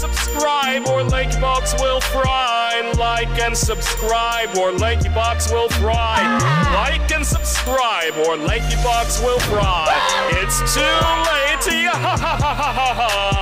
subscribe or Lanky Box will fry. Like and subscribe or Lanky Box will fry. Like and subscribe or Lanky Box will fry. It's too late.